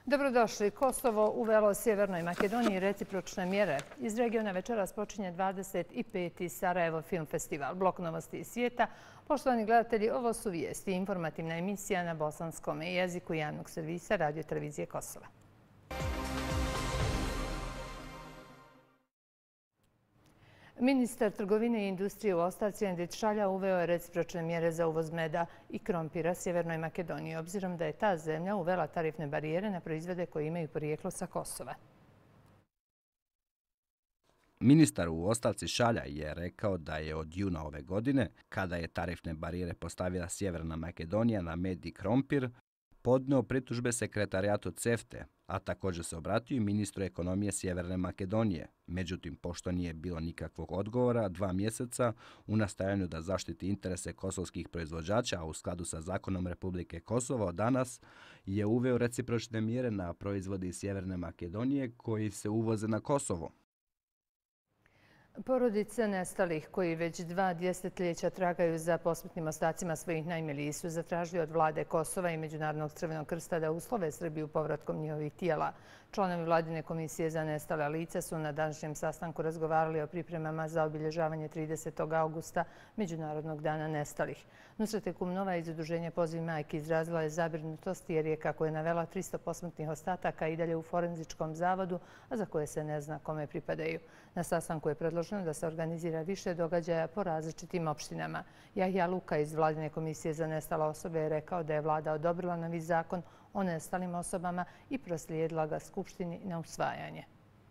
Dobrodošli. Kosovo uvelo Sjevernoj Makedoniji recipročne mjere. Iz regiona večeras počinje 25. Sarajevo Film Festival. Blok novosti iz svijeta. Poštovani gledatelji, ovo su vijesti. Informativna emisija na bosanskom jeziku javnog servisa Radio Televizije Kosova. Ministar trgovine i industrije u ostavci Endrit Šalja uveo je recipročne mjere za uvoz meda i krompira Sjevernoj Makedoniji, obzirom da je ta zemlja uvela tarifne barijere na proizvode koji imaju porijeklo sa Kosova. Ministar u ostavci Šalja je rekao da je od juna ove godine, kada je tarifne barijere postavila Sjeverna Makedonija na med i krompir, podneo pritužbe sekretarijatu CEFTA, a također se obratio i ministru ekonomije Sjeverne Makedonije. Međutim, pošto nije bilo nikakvog odgovora 2 mjeseca u nastojanju da zaštiti interese kosovskih proizvođača, a u skladu sa zakonom Republike Kosovo od danas je uveo recipročne mjere na proizvode iz Sjeverne Makedonije koji se uvoze na Kosovo. Porodice nestalih koji već 2 desetljeća tragaju za posmrtnim ostacima svojih najmilijih su zatražili od vlade Kosova i Međunarodnog crvenog krsta da uslove Srbiju povratkom njihovih tijela. Članovi vladine komisije za nestala lica su na današnjem sastanku razgovarali o pripremama za obilježavanje 30. augusta Međunarodnog dana nestalih. Nusret Kumnova iz Udruženja Poziv majki izrazila je zabrinutost jer je, kako je navela, 300 posmrtnih ostataka i dalje u forenzičkom zavodu, a za koje se ne zna kome pripadaju. Na sastanku je predloženo da se organizira više događaja po različitim opštinama. Jahja Luka iz vladine komisije za nestale osobe je rekao da je vlada odobrila novi zakon o nestalim osobama i proslijedila ga Skupštini na usvajanje.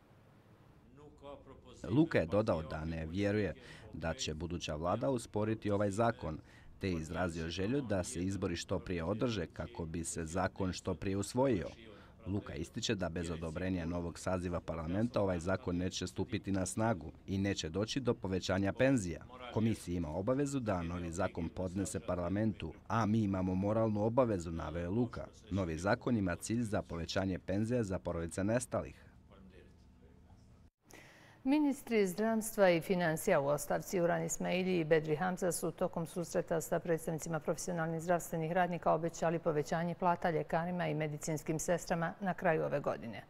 Luka je dodao da ne vjeruje da će buduća vlada usporiti ovaj zakon, te je izrazio želju da se izbori što prije održe kako bi se zakon što prije usvojio. Luka ističe da bez odobrenja novog saziva parlamenta ovaj zakon neće stupiti na snagu i neće doći do povećanja penzija. Komisija ima obavezu da novi zakon podnese parlamentu, a mi imamo moralnu obavezu, naveo je Luka. Novi zakon ima cilj za povećanje penzija za porodice nestalih. Ministri zdravstva i financija u ostavci Uran Ismaili i Bedri Hamza su tokom susreta sa predstavnicima profesionalnih zdravstvenih radnika obećali povećanje plata ljekarima i medicinskim sestrama na kraju ove godine.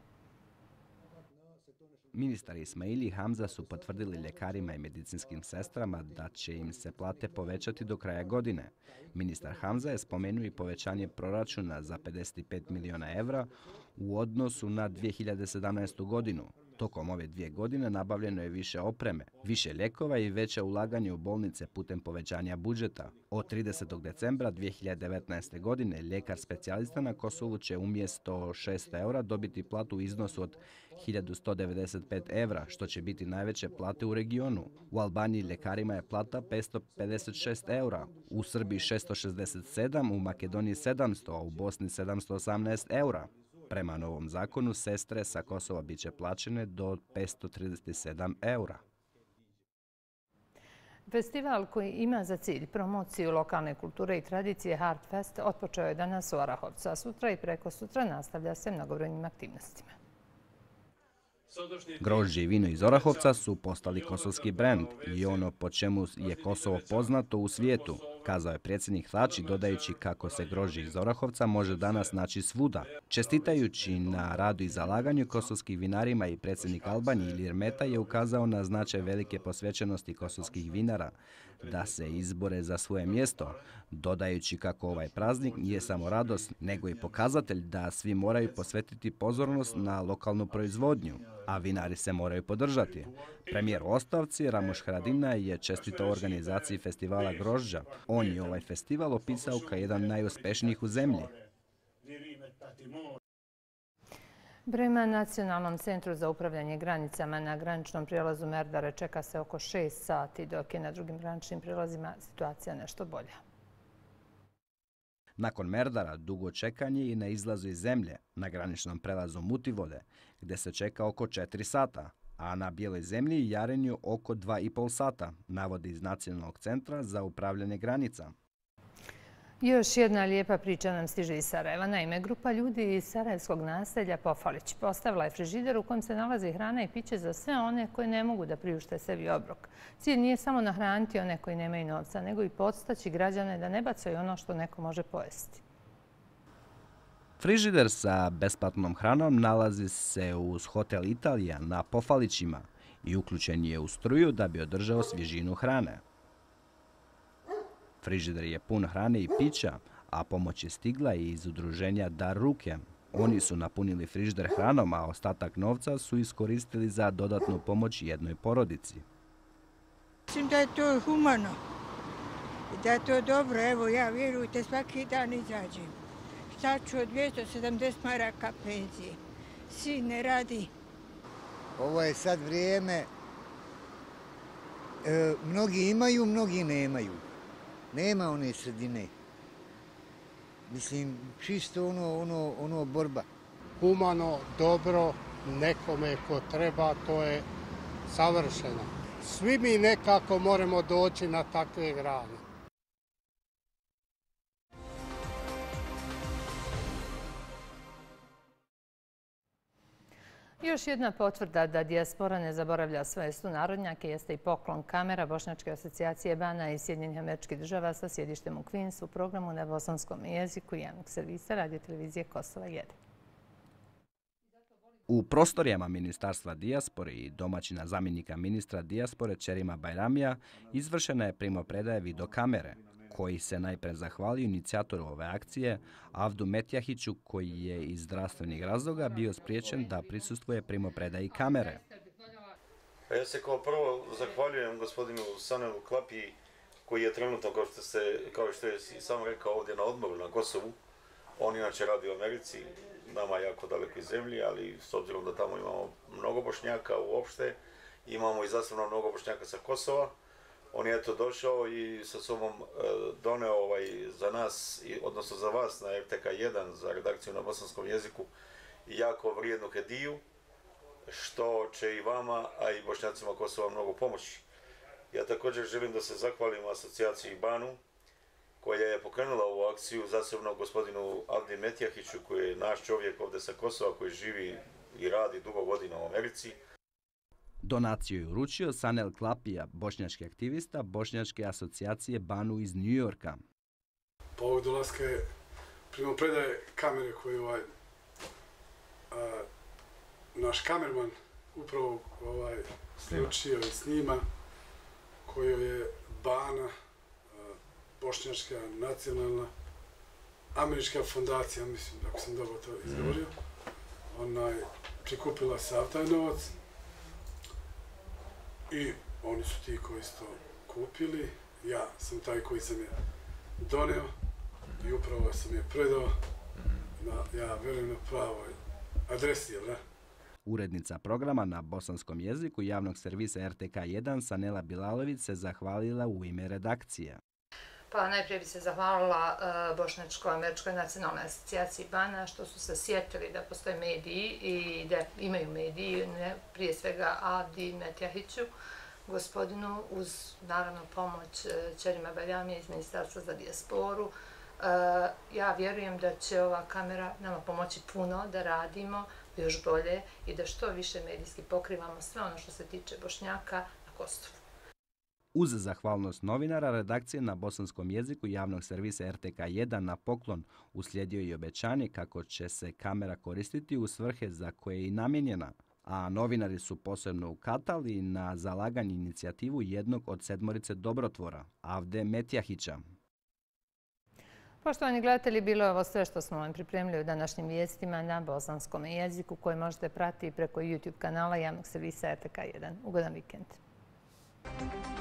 Ministar Ismaili i Hamza su potvrdili ljekarima i medicinskim sestrama da će im se plate povećati do kraja godine. Ministar Hamza je spomenuo i povećanje proračuna za 55 miliona evra u odnosu na 2017. godinu. Tokom ove 2 godine nabavljeno je više opreme, više lijekova i veće ulaganje u bolnice putem povećanja budžeta. Od 30. decembra 2019. godine ljekar specijalista na Kosovu će umjesto 600 eura dobiti platu u iznosu od 1195 evra, što će biti najveće plate u regionu. U Albaniji ljekarima je plata 556 eura, u Srbiji 667, u Makedoniji 700, a u Bosni 718 eura. Prema novom zakonu, sestre sa Kosova bit će plaćene do 537 eura. Festival koji ima za cilj promociju lokalne kulture i tradicije Heartfest otpočeo je danas u Orahovcu, a sutra i prekosutra nastavlja se mnogobrojnim aktivnostima. Grožđe i vino iz Orahovca su postali kosovski brend i ono po čemu je Kosovo poznato u svijetu, kazao je predsjednik Thači, dodajući kako se grožđe iz Orahovca može danas naći svuda. Čestitajući na radu i zalaganju kosovskih vinarima, i predsjednik Albanije Ilir Meta je ukazao na značaj velike posvećenosti kosovskih vinara da se izbore za svoje mjesto, dodajući kako ovaj praznik nije samo radost, nego i pokazatelj da svi moraju posvetiti pozornost na lokalnu proizvodnju, a vinari se moraju podržati. Premijer u ostavci Ramuš Haradinaj je čestitao organizaciji festivala grožđa. On je ovaj festival opisao kao jedan najuspješnijih u zemlji. Prema Nacionalnom centru za upravljanje granicama na graničnom prijelazu Merdare čeka se oko 6 sati, dok je na drugim graničnim prijelazima situacija nešto bolja. Nakon Merdara dugo čekanje i na izlazu iz zemlje na graničnom prelazu Mutivode, gdje se čeka oko 4 sata, a na Bijeloj zemlji i Jarenju oko 2,5 sata, navodi iz Nacionalnog centra za upravljanje granica. Još jedna lijepa priča nam stiže iz Sarajeva. Naime, grupa ljudi iz sarajevskog naselja Pofalić postavila je frižider u kojem se nalazi hrana i piće za sve one koji ne mogu da priušte sebi obrok. Cilj nije samo nahraniti one koji nemaju novca, nego i podstaći građane da ne bacaju ono što neko može pojesti. Frižider sa besplatnom hranom nalazi se uz Hotel Italija na Pofalićima i uključen je u struju da bi održao svježinu hrane. Frižider je pun hrane i pića, a pomoć je stigla i iz udruženja Dar ruke. Oni su napunili frižider hranom, a ostatak novca su iskoristili za dodatnu pomoć jednoj porodici. Mislim da je to humano i da je to dobro. Evo, ja vjerujte, svaki dan izađem. Šta ću od 270 maraka penzije? Sin ne radi. Ovo je sad vrijeme, mnogi imaju, mnogi nemaju. Nema one sredine. Mislim, čisto ono borba. Humano, dobro, nekome ko treba, to je savršeno. Svi mi nekako moramo doći na takve grane. Još jedna potvrda da dijaspora ne zaboravlja svoje sunarodnjake jeste i poklon kamera Bošnjačke asocijacije Bana iz Sjedinjenih Američkih Država sa sjedištem u Queensu u programu na bosanskom jeziku javnog servisa Radio-televizije Kosova 1. U prostorijama Ministarstva dijaspore i domaćina zamjenika ministra dijaspore Ćerima Bajramija izvršena je primopredaja videokamere, koji se najpre zahvalio inicijatoru ove akcije, Avdu Metjahiću, koji je iz zdravstvenih razloga bio spriječen da prisustvuje primopredaji kamere. Ja se kao prvo zahvaljujem gospodinu Sanelu Klapiji, koji je trenutno, kao što je sam rekao, ovdje na odmoru na Kosovu. On inače radi u Americi, nama jako dalekoj zemlji, ali s obzirom da tamo imamo mnogo Bošnjaka uopšte, imamo i zasebno mnogo Bošnjaka sa Kosova. On je eto došao i sa sobom doneo za nas, odnosno za vas na RTK1, za redakciju na bosanskom jeziku, jako vrijednu hediju, što će i vama, a i Bošnjacima Kosova mnogo pomoći. Ja također želim da se zahvalim asocijaciji Banu, koja je pokrenula ovu akciju, zasebno gospodinu Avdi Metjahiću, koji je naš čovjek ovdje sa Kosova, koji živi i radi dugo godina u Americi. Donaciju je uručio Sanel Klapija, bošnjački aktivista Bošnjačke asocijacije Banu iz New Yorka. Po ovog dolaska je primopredaje kamere koju naš kamerman upravo slučio i snima, koju je Bana, Bošnjačka nacionalna američka fondacija, mislim, ako sam dobro to izgovorio, ona je prikupila sav taj novac i oni su ti koji su to kupili. Ja sam taj koji sam je doneo i upravo sam je predao ja verujem na pravoj adresi, jel da? Urednica programa na bosanskom jeziku javnog servisa RTK1 Sanela Bilalović se zahvalila u ime redakcije. Pa najprije bi se zahvalila Bošnjačko-američkoj nacionalnoj asocijaciji Bana što su se sjetili da postoje mediji i da imaju mediji, prije svega Avdi Metjahiću, gospodinu, uz naravno pomoć Ćerima Bajramija iz Ministarstva za dijasporu. Ja vjerujem da će ova kamera nama pomoći puno da radimo još bolje i da što više medijski pokrivamo sve ono što se tiče Bošnjaka na Kosovu. Uz zahvalnost novinara, redakcije na bosanskom jeziku javnog servisa RTK1 na poklon uslijedio i obećanje kako će se kamera koristiti u svrhe za koje je i namijenjena, a novinari su posebno ukazali na zalaganje inicijativu jednog od 7 dobrotvora, Avde Metjahića. Poštovani gledatelji, bilo je ovo sve što smo vam pripremili u današnjim vijestima na bosanskom jeziku koje možete pratiti preko YouTube kanala javnog servisa RTK1. Ugodan vikend.